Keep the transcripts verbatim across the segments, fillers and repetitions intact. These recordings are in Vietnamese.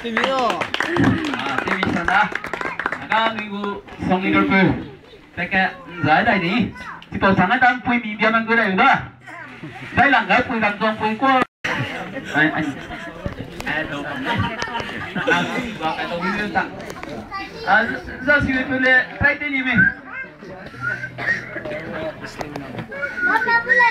재미요. À, 재밌었나? 아까 그리고 성의를 그 cái giải đây đi thì tôi sáng đang quay mình biếng cái này nữa đây là cái quay làm trong quay qua anh anh anh đâu à vào cái tôi biết tặng à ra siêu tôi lên tay tên đi mình Mama boleh.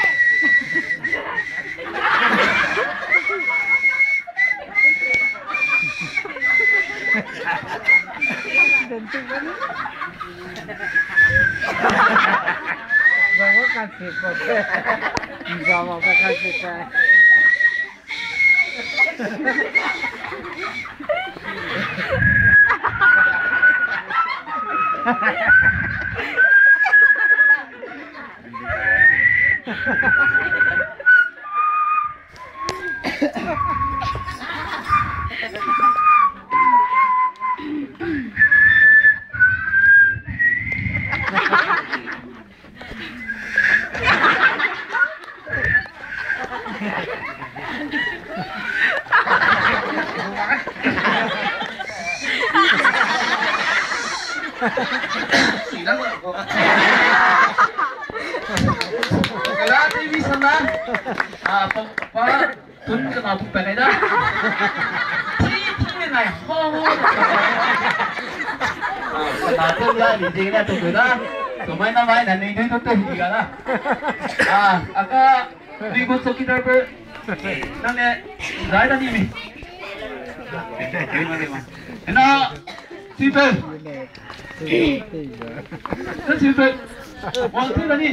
Bawa kasih kote. Bawa kasih kote. Kaya T V sana ah para tun ka na tu penay da T V na ho ho ah na tu la di di na tu da tumay na may nanay dito to hindi ka na ah aka ligot so kita per nane zai da ni mi na super na super one two da ni